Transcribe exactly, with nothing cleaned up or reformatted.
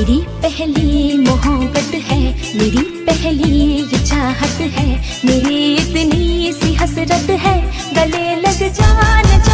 तेरी पहली मोहब्बत है, मेरी पहली चाहत है, मेरी इतनी सी हसरत है, गले लग जान।